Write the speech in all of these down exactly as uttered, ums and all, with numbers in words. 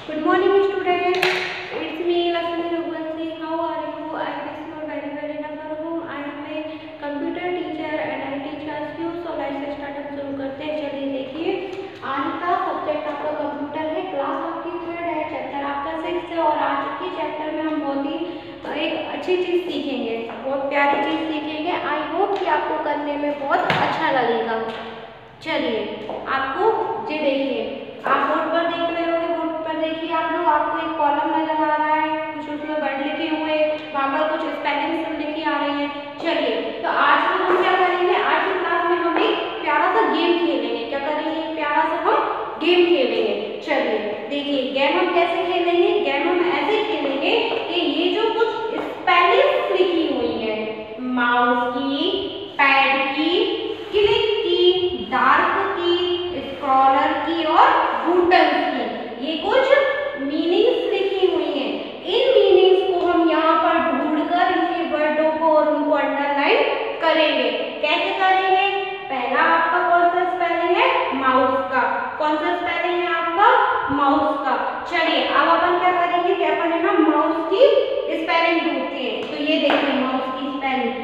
Good morning, students. It's me, Lakshmi Raghuvanshi. How are you? I guess you are very well enough for home. I am a computer teacher and I teach us you. So let's start up शुरू करते हैं। चलिए देखिए, आज का subject आपका computer है, class आपकी थर्ड है, चैप्टर आपका सिक्स है और आज के चैप्टर में हम बहुत ही एक अच्छी चीज़ सीखेंगे, बहुत प्यारी चीज़ सीखेंगे। आई होप कि आपको करने में बहुत अच्छा लगेगा। चलिए आपको ये देखिए, आप बोर्ड पर देख रहे होंगे, बोर्ड पर देखिए आप लोग, आपको एक कॉलम नजर आ रहा है, कुछ उसमें वर्ड लिखे हुए, वहाँ पर कुछ स्पेलिंग लिखी आ रही है। चलिए तो आज में हम क्या करेंगे, आज की क्लास में हम एक प्यारा सा गेम खेलेंगे। क्या करेंगे, प्यारा सा हम गेम खेलेंगे। चलिए देखिए, गेम हम कैसे खेलेंगे, गेम हम ऐसे खेलेंगे कि ये जो कुछ स्पेलिंग लिखी हुई है, माउस की, पैड की, क्लिक की, डार्क की, स्क्रॉलर की और बटन्स की, ये कुछ मीनिंग्स लिखी हुई हैं। इन मीनिंग्स को हम यहाँ पर ढूंढकर इनके वर्डों को और उनको अंडरलाइन करेंगे। कैसे करेंगे, पहला आपका कौन सा स्पेलिंग है, माउस का। कौन सा स्पेलिंग है आपका, माउस का। चलिए अब अपन क्या करेंगे कि अपन है ना माउस की स्पेलिंग ढूंढते हैं। तो ये देखिए माउस की spelling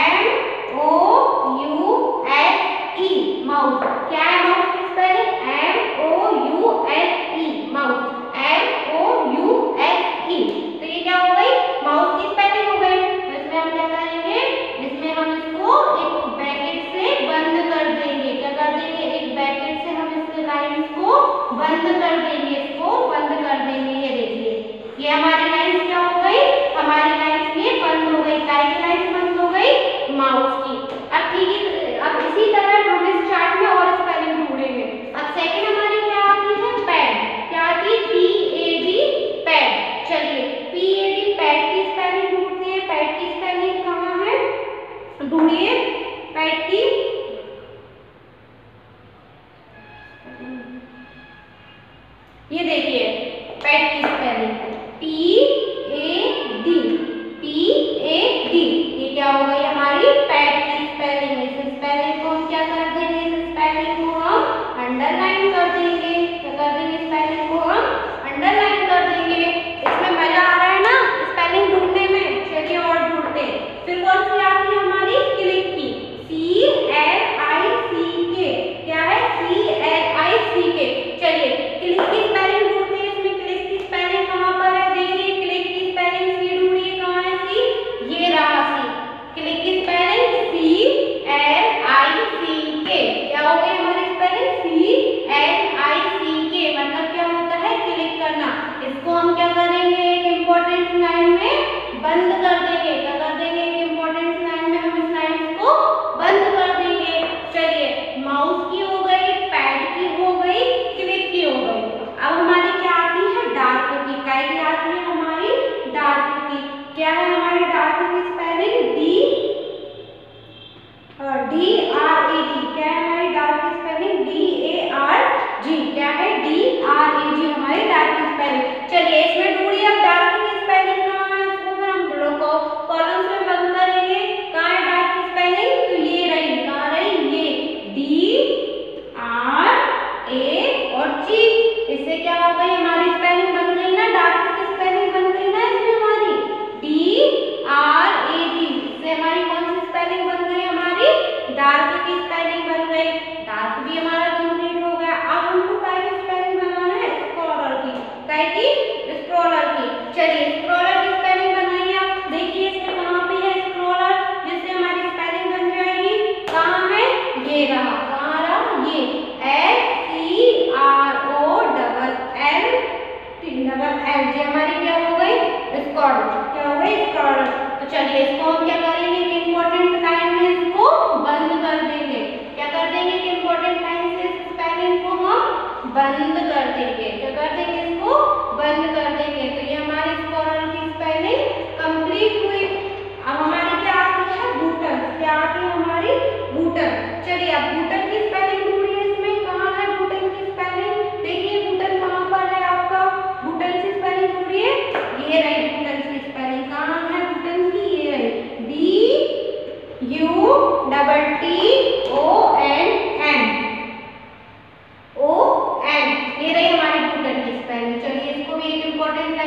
M O U S E, mouse. क्या है माउस की spelling, M O U S E, mouse, M O U S E. तो ये क्या हो गई, माउस की स्पेलिंग हो गई। तो इसमें हम क्या करेंगे, इसमें हम इसको एक ब्रैकेट से बंद कर देंगे। क्या कर देंगे, एक ब्रैकेट से हम इसके लाइंस को बंद कर देंगे, इसको बंद कर देंगे। ये देखिए, ये हमारी लाइंस क्या हो गई, हमारी लाइंस ये बंद हो गई। काय की लाइंस बंद हो गई, माउस की। अब ठीक है, अब इसी तरह हम इस चार्ट में और स्पेलिंग ढूंढेंगे। अब सेकंड हमारी क्या आती है, पैड। क्या आती है, पी ए डी, पैड। चलिए पी ए डी, पैड की स्पेलिंग ढूंढते हैं। पैड की स्पेलिंग कहाँ है, ढूंढिए पैड की। ये देखिए पैड की spelling P A D, P A D. ये क्या हो गई हमारी पैड की स्पेलिंग। इस स्पेलिंग को हम क्या कर देंगे, इस स्पेलिंग को हम अंडरलाइन कर देंगे। क्या कर देंगे, स्पेलिंग को हम अंडरलाइन कर देंगे। इसमें मजा आ रहा है ना स्पेलिंग ढूंढने में। चलिए और ढूंढते हैं। फिर कौन सी आती है हमारी, क्लिक की, सी एल आई सी के। क्या है, सी एल आई सी के। चलिए क्लिक की स्पेलिंग ढूंढते हैं। इसमें क्लिक की स्पेलिंग कहाँ पर है, देखिए क्लिक की स्पेलिंग सी ढूंढिए, कहाँ है सी, ये रहा सी। क्लिक की spelling C L I C K. क्या हो गई हमारी spelling, C L I C के, मतलब क्या होता है, क्लिक करना। इसको हम क्या करेंगे, एक इम्पोर्टेंट लाइन में बंद कर देंगे। क्या कर देंगे, एक इम्पोर्टेंट लाइन में हम इस लाइन को बंद कर देंगे। चलिए माउस की हो गई, पैड की हो गई, क्लिक की हो गई। अब हमारी क्या आती है, डार्क की। काय की आती है हमारी, डार्क की। क्या है हमारी डार्क की spelling, D D R A G. क्या है हमारी डार्क की spelling, D A R G. क्या है, डी आर ए जी हमारी डार्क की स्पेलिंग। चलिए इसमें ढूंढिए अब डार्क की स्पेलिंग कहाँ है, उसको फिर हम ब्लॉक कॉलम्स में बंद करेंगे। कहाँ है डार्क की स्पेलिंग, तो ये रही, कहाँ रही, ये डी आर ए और जी। इससे क्या हो गई, हमारी स्पेलिंग बन गई ना, डार्क की स्पेलिंग बन गई ना इसमें हमारी, डी आर ए जी। इससे हमारी कौन सी स्पेलिंग बन गई, हमारी डार्क की स्पेलिंग बन गई। डार्क भी हमारा कंप्लीट हो गया। अब हमको काय की स्पेलिंग बनाना है, स्क्रॉलर की। काय की, स्क्रॉलर की। चलिए स्क्रॉलर की स्पेलिंग बनाइए आप। देखिए इसमें कहाँ पे है स्क्रॉलर, जिससे हमारी स्पेलिंग बन जाएगी। कहाँ है, ये रहा, कहाँ रहा, ये S C R O double L double L, ये हमारी क्या हो गई, स्क्रॉलर। क्या हो गई, स्क्रॉलर। तो चलिए इसको हम क्या करेंगे, इंपॉर्टेंट लाइन में इसको बंद कर देंगे। क्या कर देंगे, इंपॉर्टेंट लाइन से इस स्पेलिंग को हम बंद कर देंगे। क्या कर देंगे, इसको बंद कर देंगे। तो ये हमारी स्क्रॉलर की स्पेलिंग कंप्लीट हुई। अब हमारी क्या आती है, बटन। क्या आती है हमारी, बटन। चलिए अब बटन की स्पेलिंग ढूंढिए। इसमें कहाँ है बटन की स्पेलिंग, देखिए बटन कहाँ पर है आपका, बटन की स्पेलिंग ढूंढिए। ये रही बटन की स्पेलिंग, कहाँ है बटन की, ये रही, B U double T O N N, O N. ये रही हमारी बटन की स्पेलिंग। चलिए इसको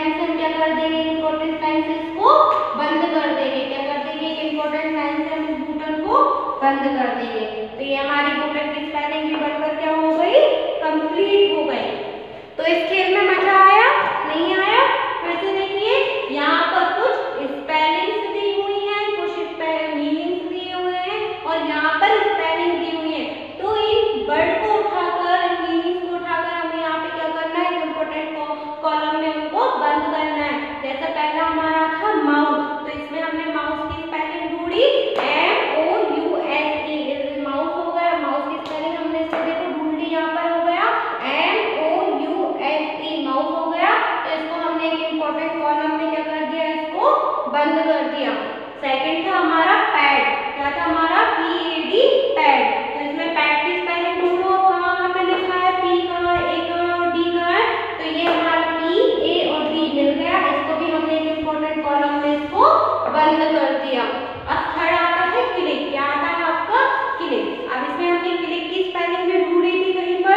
लाइन से हम क्या कर देंगे, इम्पोर्टेंट लाइन से इसको बंद कर देंगे। क्या कर देंगे, एक इम्पोर्टेंट लाइन से हम इस बटन को बंद कर देंगे। तो ये हमारी बटन की स्पेलिंग भी बनकर क्या हो गई, कंप्लीट हो गई। तो इस खेल में मजा आया, नहीं आया? फिर से देखिए, यहाँ पर कुछ स्पेलिंग्स दी हुई हैं, कुछ मीनिंग्स दिए हुए हैं और यहाँ पर स्पेलिंग दी हुई है। तो इन वर्ड को उठाकर, इन मीनिंग्स को उठाकर हमें यहाँ पे क्या करना है, इम्पोर्टेंट कॉलम में उनको बंद करना है। जैसा पहला हमारा था माउस, तो इसमें हमने माउस की स्पेलिंग ढूंढी, M O U S E, mouse हो गया। माउस की स्पेलिंग हमने इससे देखो ढूंढ ली, यहाँ पर हो गया M O U S E, mouse हो गया। तो इसको हमने एक इम्पोर्टेंट कॉलम में क्या कर दिया, इसको बंद कर दिया। सेकंड था हमारा पैड, क्या था हमारा, पी ए डी, पैड। तो इसमें पैड की स्पेलिंग ढूंढो, कहाँ पे लिखा है, पी कहाँ है, ए कहाँ है और डी कहाँ है। तो ये हमारा पी, ए और डी मिल गया, इसको भी हमने एक इम्पोर्टेंट कॉलम में इसको बंद कर दिया। अब थर्ड आता है क्लिक, क्या आता है आपका, क्लिक। अब इसमें हमने क्लिक की स्पेलिंग भी ढूंढी थी कहीं पर,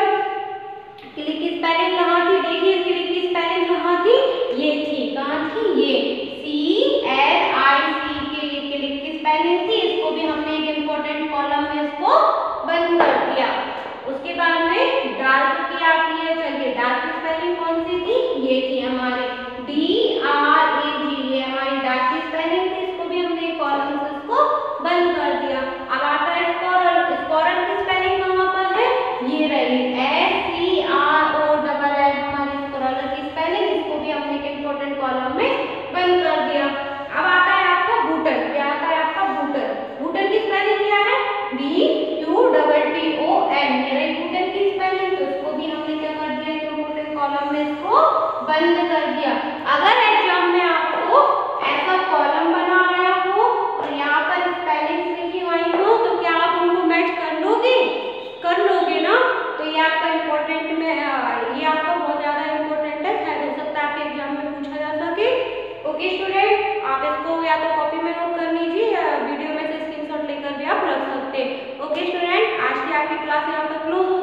क्लिक की स्पेलिंग कहाँ थी, देखिए क्लिक की स्पेलिंग कहाँ थी, ये थी, कहाँ थी, ये सी एल आई सी के, ये क्लिक की स्पेलिंग थी। इसको भी हमने एक इम्पोर्टेंट कॉलम में इसको बंद कर दिया। उसके बाद में डार्क की आती है, चलिए डार्क की स्पेलिंग कौन सी थी, ये थी हमारी डी आर ए जी, ये हमारी डार्क की स्पेलिंग थी। इसको भी हमने कॉलम से इसको बंद कर दिया। अब आता है स्क्वारल, स्क्वारल की स्पेलिंग कहाँ पर है, ये रही S C R O double L, हमारी स्क्वारल की स्पेलिंग, इसको भी हमने एक इम्पोर्टेंट कॉलम में बंद कर दिया। अब आता है आपका बूटन, क्या आता है आपका बूटन, बूटन की स्पेलिंग क्या है, B U double T O N, मेरे बूटन की स्पेलिंग। तो इसको भी हमने क्या कर दिया, एक इम्पोर्टेंट कॉलम में इसको बंद कर दिया। अगर एग्जाम में आपको ऐसा कॉलम बना आया हो और यहाँ पर स्पेलिंग्स लिखी हुई हो, तो क्या आप उनको मैच कर लोगे, कर लोगे ना? तो ये आपका इम्पोर्टेंट में, ये आपका बहुत ज़्यादा इम्पोर्टेंट है, शायद हो सकता है आपके एग्जाम में पूछा जा सके। ओके स्टूडेंट, आप इसको या तो कॉपी में नोट कर लीजिए या वीडियो में से स्क्रीनशॉट लेकर भी आप रख सकते हैं। ओके स्टूडेंट, आज की आपकी क्लास यहाँ पर क्लोज